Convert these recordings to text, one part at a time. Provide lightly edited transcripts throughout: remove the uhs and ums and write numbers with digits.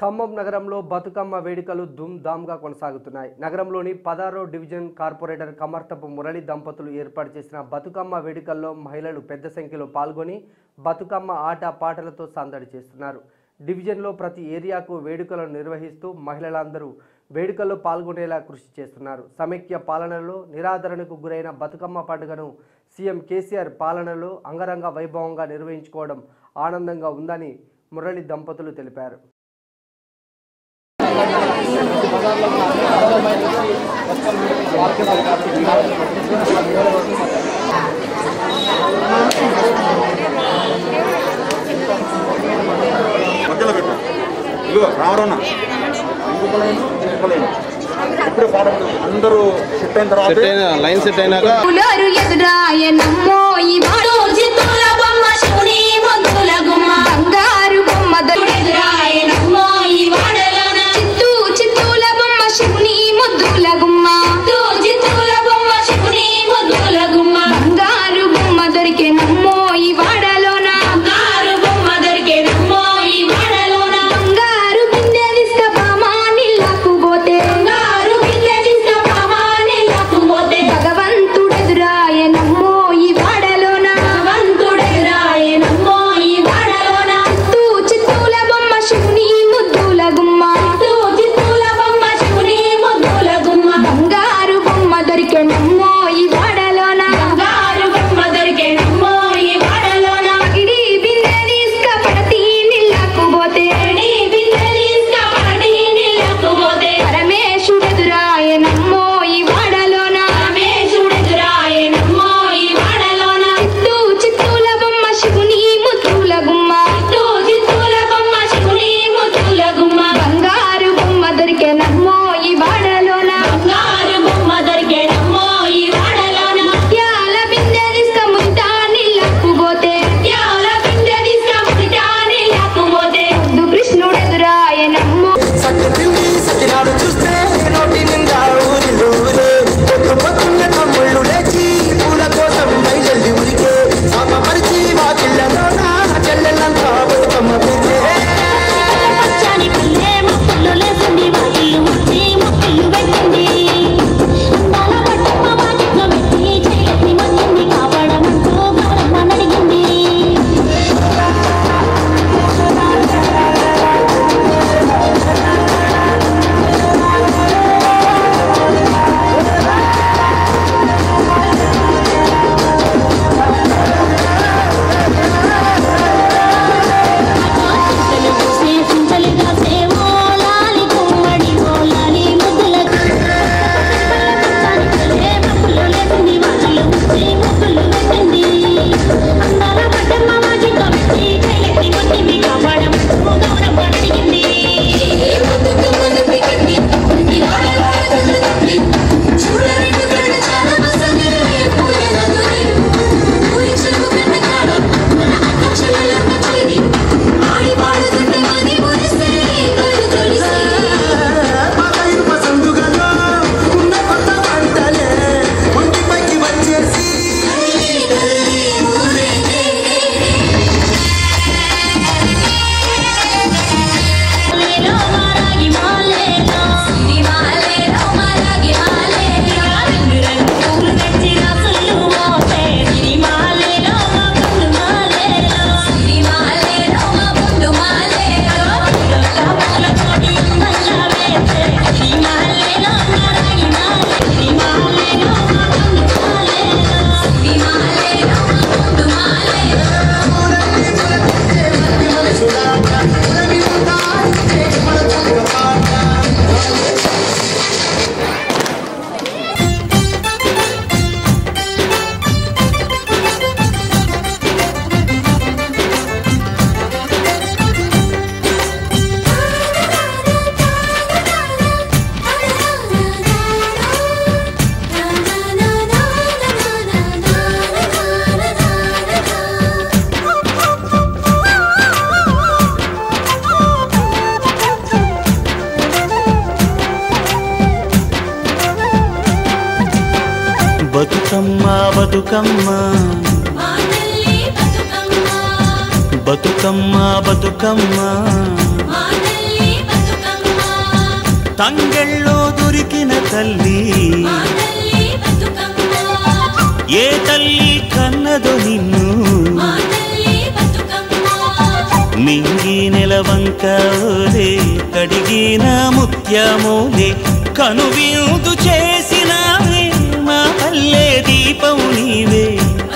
ఖమ్మం నగరంలో బతుకమ్మ వేడుకలు ధూమ్ధామ్గా కొనసాగుతున్నాయి. నగరంలోని 16వ డివిజన్ కార్పొరేటర్ కమర్తపు మురళి దంపతులు ఏర్పాటు చేసిన బతుకమ్మ వేడుకల్లో మహిళలు పెద్ద సంఖ్యలో పాల్గొని బతుకమ్మ ఆట పాటలతో సందడి చేస్తున్నారు. డివిజన్లో ప్రతి ఏరియాకు వేడుకలను నిర్వహిస్తూ మహిళలందరూ వేడుకల్లో పాల్గొనేలా కృషి చేస్తున్నారు. సమైక్య పాలనలో నిరాదరణకు గురైన బతుకమ్మ పండుగను సీఎం కేసీఆర్ పాలనలో అంగరంగ వైభవంగా నిర్వహించుకోవడం ఆనందంగా ఉందని మురళి దంపతులు తెలిపారు. మధ్యలో పెట్టు ఇగో రావరన్నా ఇప్పుడు పాడదు అందరూ సెట్ అయిన తర్వాత లైన్ సెట్ అయినాక బతుకమ్మ బతుకమ్మ బతుకమ్మ బతుకమ్మ తంగెళ్ళో దొరికిన తల్లి ఏ తల్లి కన్నదో నిన్ను మింగి నెలవంక ఓలే కడిగిన ముత్యమోలే కనువిందు చేసినావే మా పల్లె దీపం నీవే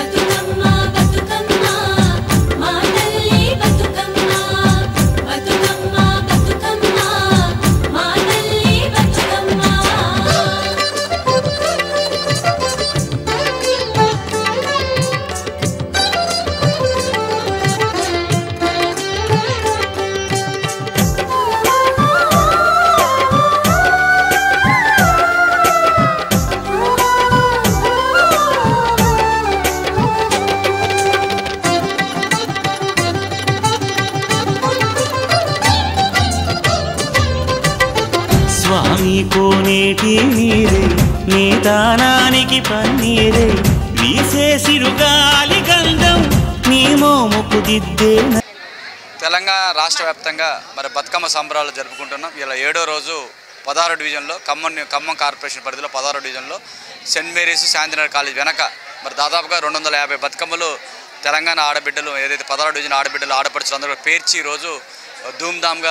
స్వామి కోనేటి నీరే నీ దానానికి పన్నీరే వీసే సిరుగాలి గంధం నీ మోముకు దిద్దే. తెలంగాణ రాష్ట్ర వ్యాప్తంగా మరి బతుకమ్మ సంబరాలు జరుపుకుంటున్నాం. ఇలా 7వ రోజు 16వ డివిజన్లో ఖమ్మం కార్పొరేషన్ పరిధిలో 16వ డివిజన్లో సెయింట్ మేరీస్ శాంతినగర్ కాలేజ్ వెనక మరి దాదాపుగా 250 బతుకమ్మలు తెలంగాణ ఆడబిడ్డలు ఏదైతే 16వ డివిజన్ ఆడబిడ్డలు ఆడపడుచులు అందరూ పేర్చి ఈరోజు ధూమ్ధామ్గా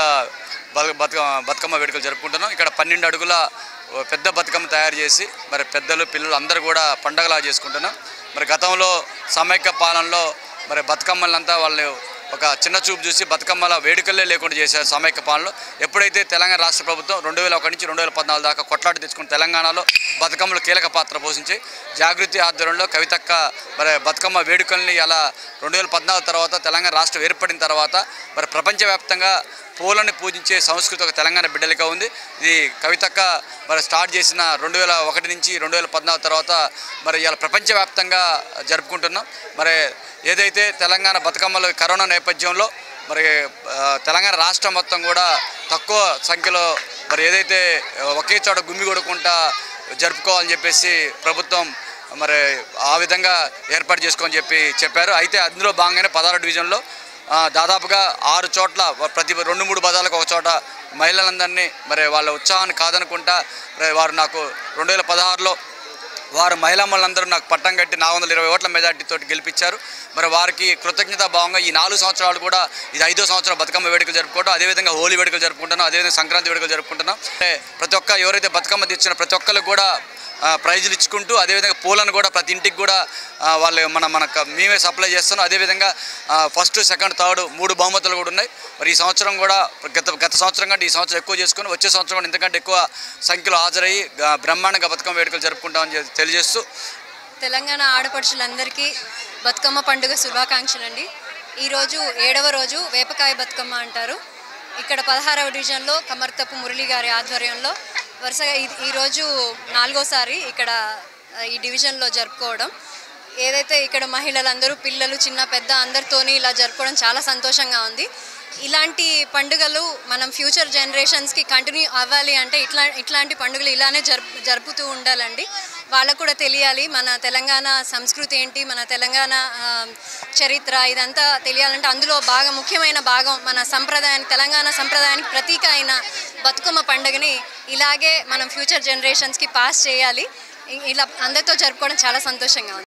బతుకమ్మ వేడుకలు జరుపుకుంటున్నాం. ఇక్కడ 12 అడుగుల పెద్ద బతుకమ్మ తయారు చేసి మరి పెద్దలు పిల్లలు అందరూ కూడా పండగలా చేసుకుంటున్నాం. మరి గతంలో సమైక్య పాలనలో మరి బతుకమ్మలంతా వాళ్ళు ఒక చిన్న చూపు చూసి బతుకమ్మల వేడుకలే లేకుండా చేశారు సమైక్య పాలనలో. ఎప్పుడైతే తెలంగాణ రాష్ట్ర ప్రభుత్వం 2001 నుంచి 2014 దాకా కొట్లాట తెచ్చుకుని తెలంగాణలో బతుకమ్మలు కీలక పాత్ర పోషించి జాగృతి ఆధ్వర్యంలో కవితక్క మరి బతుకమ్మ వేడుకల్ని అలా 2014 తర్వాత తెలంగాణ రాష్ట్రం ఏర్పడిన తర్వాత మరి ప్రపంచవ్యాప్తంగా పూలను పూజించే సంస్కృతి ఒక తెలంగాణ బిడ్డలుగా ఉంది. ఇది కవితక్క మరి స్టార్ట్ చేసిన 2001 నుంచి 2014 తర్వాత మరి ఇలా ప్రపంచవ్యాప్తంగా జరుపుకుంటున్నాం. మరి ఏదైతే తెలంగాణ బతుకమ్మలు కరోనా నేపథ్యంలో మరి తెలంగాణ రాష్ట్రం మొత్తం కూడా తక్కువ సంఖ్యలో మరి ఏదైతే ఒకే చోట గుమ్మిగూడకుండా జరుపుకోవాలని చెప్పేసి ప్రభుత్వం మరి ఆ విధంగా ఏర్పాటు చేసుకోని చెప్పారు. అయితే అందులో భాగంగానే 16వ డివిజన్లో దాదాపుగా 6 చోట్ల ప్రతి 2-3 బజార్లకు ఒక చోట మహిళలందరినీ మరి వాళ్ళ ఉత్సాహాన్ని కాదనుకుంటా మరి వారు నాకు 2016లో వారు మహిళమ్మలందరూ నాకు పట్టం కట్టి 420 ఓట్ల మెజార్టీతో గెలిపించారు. మరి వారికి కృతజ్ఞతా భావంగా ఈ 4 సంవత్సరాలు కూడా ఇది 5వ సంవత్సరం బతుకమ్మ వేడుకలు జరుపుకోవడం, అదేవిధంగా హోలీ వేడుకలు జరుపుకుంటున్నాం, అదేవిధంగా సంక్రాంతి వేడుకలు జరుపుకుంటున్నాం. ప్రతి ఒక్క ఎవరైతే బతుకమ్మ తెచ్చిన ప్రతి ఒక్కరికి కూడా ప్రైజులు ఇచ్చుకుంటూ అదేవిధంగా పూలను కూడా ప్రతి ఇంటికి కూడా వాళ్ళు మనకు మేమే సప్లై చేస్తున్నాం. అదేవిధంగా ఫస్ట్, సెకండ్, థర్డ్ 3 బహుమతులు కూడా ఉన్నాయి. మరి ఈ సంవత్సరం కూడా గత సంవత్సరం కంటే ఈ సంవత్సరం ఎక్కువ చేసుకుని వచ్చే సంవత్సరం కూడా ఇంతకంటే ఎక్కువ సంఖ్యలో హాజరయ్యి బ్రహ్మాండంగా బతుకమ్మ వేడుకలు జరుపుకుంటామని తెలియజేస్తూ తెలంగాణ ఆడపడుచులందరికీ బతుకమ్మ పండుగ శుభాకాంక్షలు అండి. ఈరోజు 7వ రోజు వేపకాయ బతుకమ్మ అంటారు. ఇక్కడ 16వ డివిజన్లో కమర్తపు మురళి గారి ఆధ్వర్యంలో వరుసగా ఈరోజు 4వసారి ఇక్కడ ఈ డివిజన్లో జరుపుకోవడం. ఏదైతే ఇక్కడ మహిళలందరూ పిల్లలు చిన్న పెద్ద అందరితోని ఇలా జరుపుకోవడం చాలా సంతోషంగా ఉంది. ఇలాంటి పండుగలు మనం ఫ్యూచర్ జనరేషన్స్కి కంటిన్యూ అవ్వాలి అంటే ఇట్లాంటి పండుగలు ఇలానే జరుపుతూ ఉండాలండి. వాళ్ళకు కూడా తెలియాలి మన తెలంగాణ సంస్కృతి ఏంటి, మన తెలంగాణ చరిత్ర ఇదంతా తెలియాలంటే అందులో ముఖ్యమైన భాగం మన సంప్రదాయానికి, తెలంగాణ సంప్రదాయానికి ప్రతీక అయిన బతుకమ్మ పండుగని ఇలాగే మనం ఫ్యూచర్ జనరేషన్స్కి పాస్ చేయాలి. ఇలా అందరితో జరుపుకోవడం చాలా సంతోషంగా ఉంది.